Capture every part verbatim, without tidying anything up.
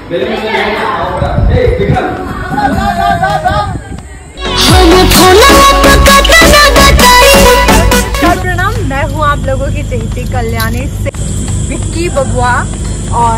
प्रणाम, मैं हूँ आप लोगों की चेती कल्याणी से विक्की बबुआ। और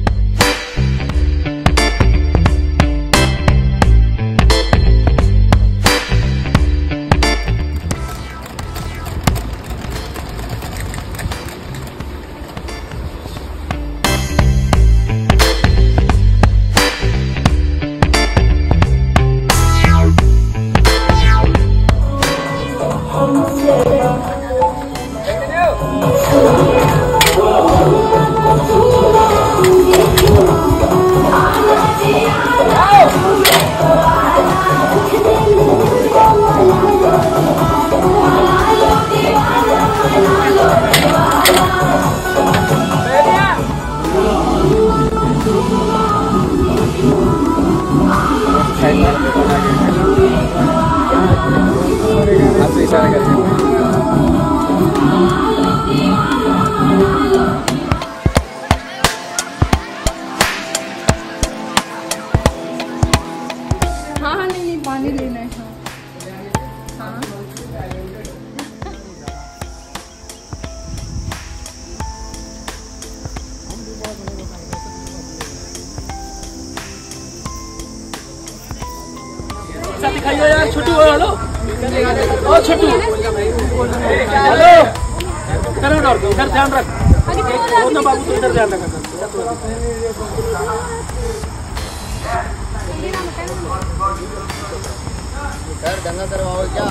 आपसे इशारा करेंगे। हाँ हाँ नहीं नहीं पानी लेना है। हाँ हाँ दिखाइए यार, छोटू हेलो ओ छोटू हेलो, इधर इधर ध्यान रख, वो ना बाबू तो इधर ध्यान रख। गंगा करवाओ क्या?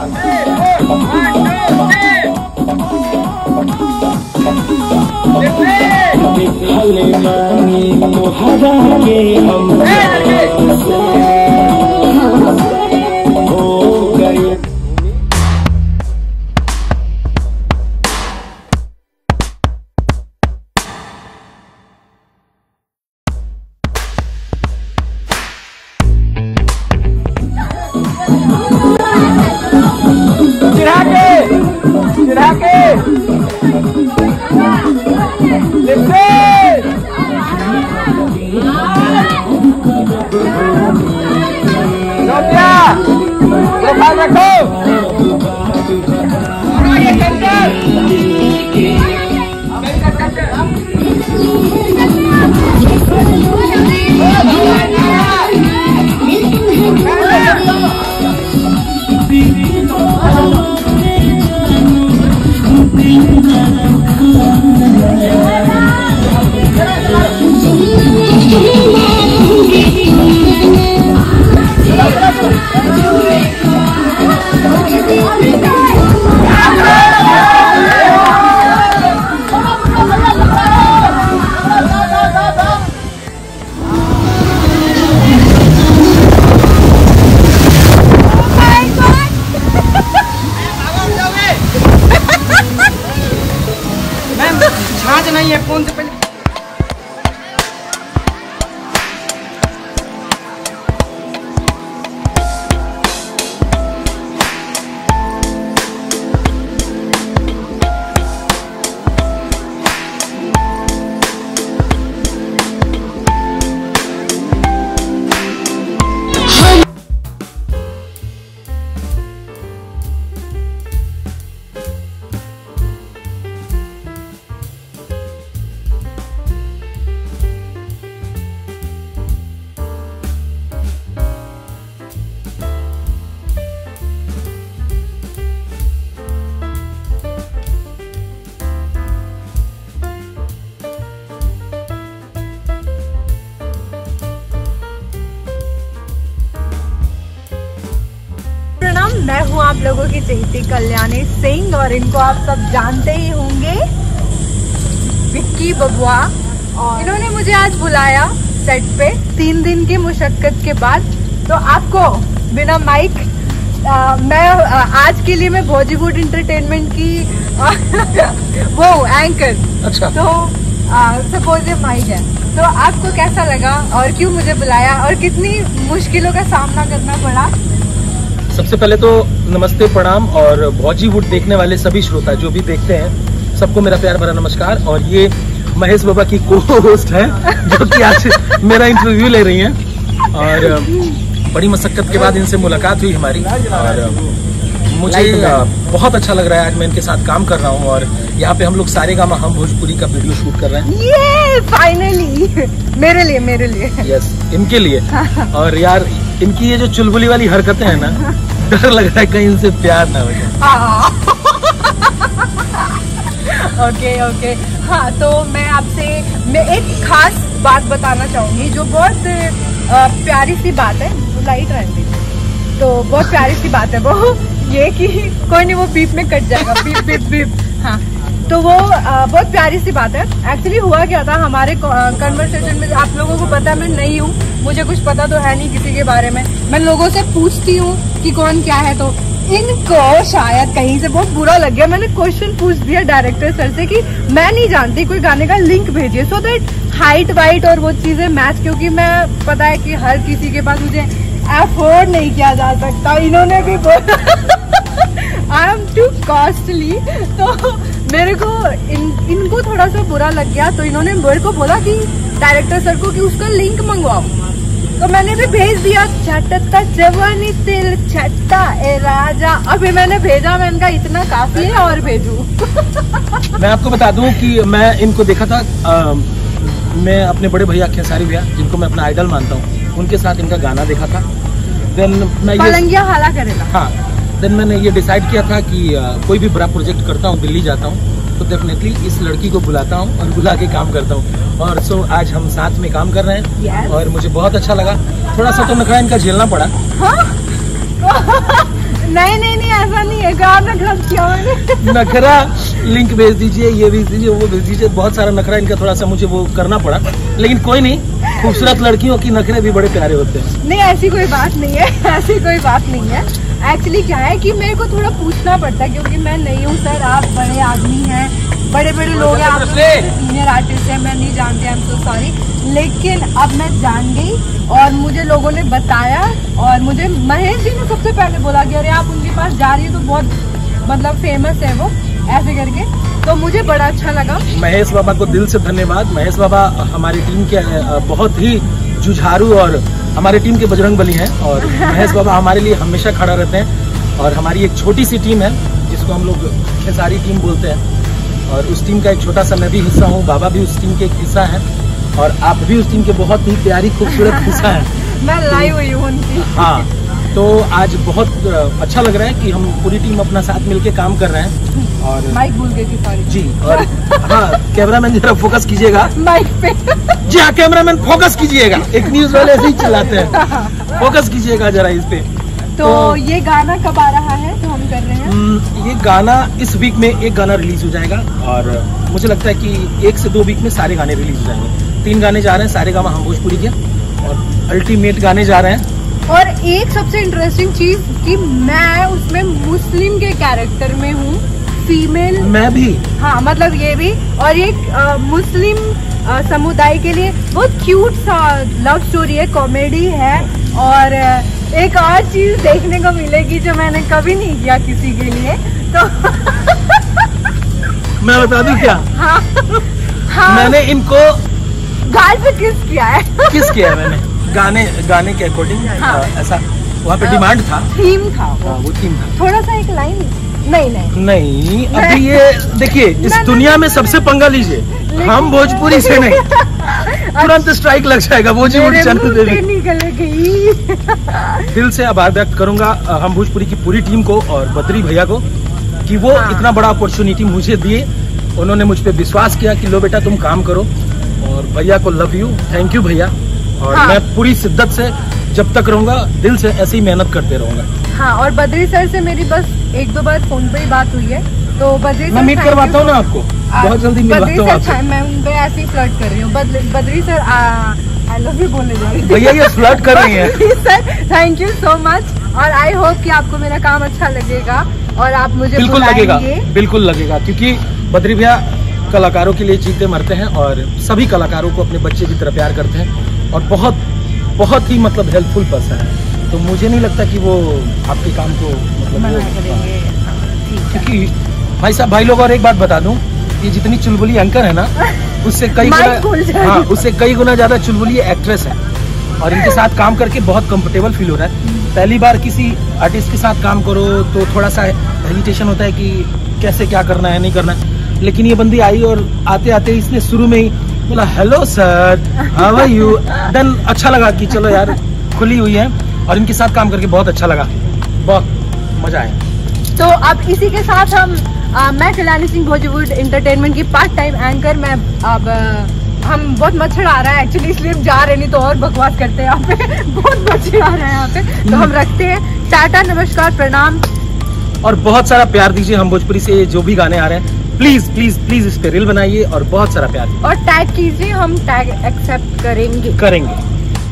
चिढ़ा के चिढ़ा के लिपटे लोटिया प्रोफाइल रखो। ये कंकर नहीं है फोन से पहले। मैं हूँ आप लोगों की चेती कल्याणी सिंह और इनको आप सब जानते ही होंगे, विक्की बबुआ। और इन्होंने मुझे आज बुलाया सेट पे तीन दिन की मुशक्कत के बाद। तो आपको बिना माइक आ, मैं आ, आज के लिए मैं बॉलीवुड एंटरटेनमेंट की आ, वो एंकर। अच्छा। तो सपोज ये माइक है, तो आपको कैसा लगा और क्यों मुझे बुलाया और कितनी मुश्किलों का सामना करना पड़ा? सबसे पहले तो नमस्ते, प्रणाम, और बॉलीवुड देखने वाले सभी श्रोता जो भी देखते हैं सबको मेरा प्यार भरा नमस्कार। और ये महेश बाबा की को होस्ट है, जो कि आज मेरा इंटरव्यू ले रही हैं। और बड़ी मशक्कत के बाद इनसे मुलाकात हुई हमारी, और मुझे बहुत अच्छा लग रहा है आज मैं इनके साथ काम कर रहा हूँ। और यहाँ पे हम लोग सारेगामा हम भोजपुरी का वीडियो शूट कर रहे हैं। ये फाइनली मेरे लिए मेरे लिए यस, इनके लिए। और यार इनकी ये जो चुलबुली वाली हरकतें हैं ना, डर लग रहा है कहीं इनसे प्यार ना हो जाए। ओके ओके हाँ, तो मैं आपसे मैं एक खास बात बताना चाहूंगी जो बहुत आ, प्यारी सी बात है। लाइट रहती तो बहुत प्यारी सी बात है वो ये कि कोई नहीं, वो बीप में कट जाएगा, बीप बीप बीप। हाँ, तो वो आ, बहुत प्यारी सी बात है। एक्चुअली हुआ क्या था हमारे कन्वर्सेशन में, आप लोगों को पता मैं नहीं हूँ, मुझे कुछ पता तो है नहीं किसी के बारे में। मैं लोगों से पूछती हूँ कि कौन क्या है, तो इनको शायद कहीं से बहुत बुरा लग गया। मैंने क्वेश्चन पूछ दिया डायरेक्टर सर से कि मैं नहीं जानती, कोई गाने का लिंक भेजिए सो दैट हाइट वाइट और वो चीजें मैच, क्योंकि मैं पता है कि हर किसी के पास मुझे अफोर्ड नहीं किया जा सकता। इन्होंने भी बोला आई एम टू कॉस्टली, तो मेरे को इन, इनको थोड़ा सा बुरा लग गया। तो इन्होंने मेरे को बोला कि डायरेक्टर सर को कि उसका लिंक मंगवाओ, तो मैंने भी भेज दिया। छटता जवानी तिल छटता ए राजा, अभी मैंने भेजा, मैंने कहा इतना काफी है और भेजू। मैं आपको बता दूं कि मैं इनको देखा था, आ, मैं अपने बड़े भैया खेसारी भैया, जिनको मैं अपना आइडल मानता हूँ, उनके साथ इनका गाना देखा था। देन मैं पलंगिया हाला करेगा। हाँ, देन मैंने ये डिसाइड किया था कि आ, कोई भी बड़ा प्रोजेक्ट करता हूँ, दिल्ली जाता हूँ तो डेफिनेटली इस लड़की को बुलाता हूँ और बुला के काम करता हूँ। और सो आज हम साथ में काम कर रहे हैं। yes. और मुझे बहुत अच्छा लगा। थोड़ा सा तो नखरा इनका झेलना पड़ा। हाँ? नहीं नहीं नहीं ऐसा नहीं है, आपने गलत किया मैंने। नखरा लिंक भेज दीजिए, ये भेज दीजिए, वो भेज दीजिए, बहुत सारा नखरा इनका थोड़ा सा मुझे वो करना पड़ा, लेकिन कोई नहीं, खूबसूरत लड़कियों की नखरे भी बड़े प्यारे होते हैं। नहीं ऐसी कोई बात नहीं है, ऐसी कोई बात नहीं है। एक्चुअली क्या है कि मेरे को थोड़ा पूछना पड़ता है, क्योंकि मैं नहीं हूँ सर, आप बड़े आदमी हैं, बड़े बड़े लोग हैं, आप सीनियर आर्टिस्ट हैं, मैं नहीं जानती, आई एम सो सॉरी। लेकिन अब मैं जान गई और मुझे लोगों ने बताया, और मुझे महेश जी ने सबसे पहले बोला कि अरे आप उनके पास जा रही है तो बहुत मतलब फेमस है वो, ऐसे करके, तो मुझे बड़ा अच्छा लगा। महेश बाबा को दिल से धन्यवाद। महेश बाबा हमारी टीम के बहुत ही जुझारू और हमारी टीम के बजरंग बली हैं, और महेश बाबा हमारे लिए हमेशा खड़ा रहते हैं। और हमारी एक छोटी सी टीम है जिसको हम लोग खेसारी टीम बोलते हैं, और उस टीम का एक छोटा सा मैं भी हिस्सा हूँ, बाबा भी उस टीम के एक हिस्सा है, और आप भी उस टीम के बहुत ही प्यारी खूबसूरत हिस्सा है। मैं लाई हुई हूँ उनकी। हाँ, तो आज बहुत अच्छा लग रहा है कि हम पूरी टीम अपना साथ मिलके काम कर रहे हैं। और माइक भूल गई थी, सॉरी जी। और हाँ, कैमरामैन जरा फोकस कीजिएगा माइक पे। जी हाँ, कैमरामैन फोकस कीजिएगा, एक न्यूज वाले ऐसे ही चलाते हैं, फोकस कीजिएगा जरा इस पे। तो, तो ये गाना कब आ रहा है, तो हम कर रहे हैं ये गाना इस वीक में एक गाना रिलीज हो जाएगा, और मुझे लगता है कि एक से दो वीक में सारे गाने रिलीज हो जाएंगे। तीन गाने जा रहे हैं सारेगामा हम भोजपुरी के, और अल्टीमेट गाने जा रहे हैं। और एक सबसे इंटरेस्टिंग चीज कि मैं उसमें मुस्लिम के कैरेक्टर में हूँ, फीमेल। मैं भी। हाँ, मतलब ये भी, और एक आ, मुस्लिम आ, समुदाय के लिए बहुत क्यूट सा लव स्टोरी है, कॉमेडी है, और एक और चीज देखने को मिलेगी जो मैंने कभी नहीं किया किसी के लिए, तो मैं बता दूं क्या? हाँ, हाँ, मैंने इनको गाल पे किस किया है। किस किया है मैंने गाने गाने के अकॉर्डिंग। हाँ। ऐसा वहाँ पे डिमांड था, थीम था वो, वो थीम था। थोड़ा सा एक लाइन नहीं नहीं नहीं अभी ये देखिए, इस दुनिया में सबसे पंगा लीजिए, हम भोजपुरी से नहीं, तुरंत स्ट्राइक लग जाएगा। वो जी उठ चैनल निकल गई। दिल से आभार व्यक्त करूंगा हम भोजपुरी की पूरी टीम को और बद्री भैया को कि वो हाँ। इतना बड़ा अपॉर्चुनिटी मुझे दिए, उन्होंने मुझ पे विश्वास किया कि लो बेटा तुम काम करो, और भैया को लव यू, थैंक यू भैया। और हाँ। मैं पूरी शिद्दत से जब तक रहूंगा दिल से ऐसे ही मेहनत करते रहूंगा। हाँ, और बद्री सर से मेरी बस एक दो बार फोन पे ही बात हुई है, तो बद्री मैं मीट करवाता हूँ ना आपको, बहुत जल्दी मिलवाता हूँ आपसे। मैं उन पे ऐसे ही फ्लर्ट कर रही हूँ। Badri sir I love you बोलने जा रही हूँ। भैया ये फ्लर्ट कर रही हैं। Sir thank you so much, और आई होप कि आपको मेरा काम अच्छा लगेगा और आप मुझे बिल्कुल लगेगा, बिल्कुल लगेगा, क्योंकि बद्री भैया कलाकारों के लिए जीते मरते हैं, और सभी कलाकारों को अपने बच्चे की तरह प्यार करते हैं, और बहुत बहुत ही मतलब हेल्पफुल पर्सन है। तो मुझे नहीं लगता कि वो आपके काम को मतलब मना करेंगे, क्योंकि भाई साहब भाई लोग, और एक बात बता दूं ये जितनी चुलबुली एंकर है ना, उससे कई गुना हाँ उससे कई गुना ज्यादा चुलबुली एक्ट्रेस है। और इनके साथ काम करके बहुत कंफर्टेबल फील हो रहा है। पहली बार किसी आर्टिस्ट के साथ काम करो तो थोड़ा सा हेजिटेशन होता है कि कैसे क्या करना है नहीं करना है, लेकिन ये बंदी आई और आते आते इसने शुरू में ही बोला hello sir, how are you. Then अच्छा लगा कि चलो यार खुली हुई है, और इनके साथ काम करके बहुत अच्छा लगा, बहुत मजा आया। तो अब इसी के साथ हम आ, मैं कल्याणी सिंह बॉलीवुड एंटरटेनमेंट की पार्ट टाइम एंकर, मैं अब आ, हम बहुत मच्छर आ रहा है एक्चुअली, इसलिए हम जा रहे नहीं तो और बकवास करते हैं यहाँ पे बहुत मच्छर आ रहा है यहाँ पे, तो हम रखते हैं। टाटा, नमस्कार, प्रणाम, और बहुत सारा प्यार दीजिए। हम भोजपुरी से जो भी गाने आ रहे हैं प्लीज प्लीज प्लीज इस पे रील बनाइए और बहुत सारा प्यार दीजिए। और टैग कीजिए, हम टैग एक्सेप्ट करेंगे करेंगे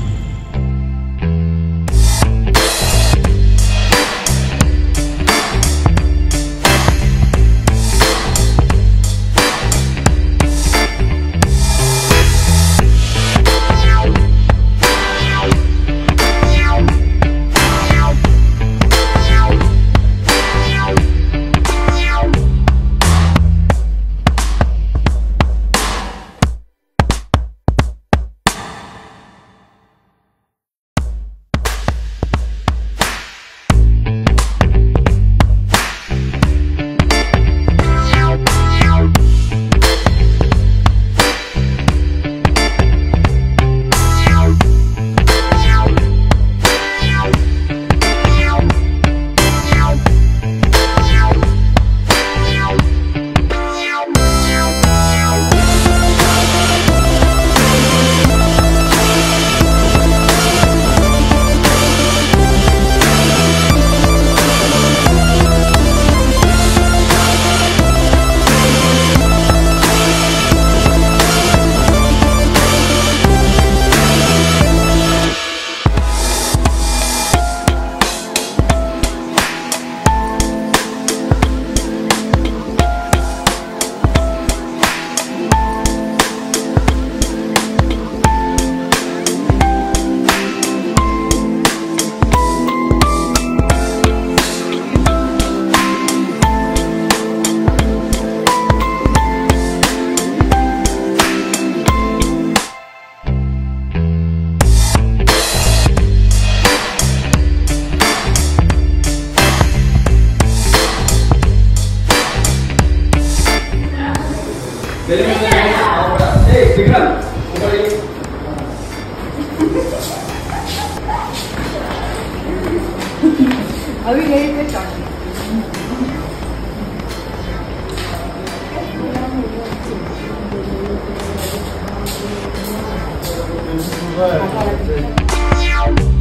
अभी यही पे स्टार्ट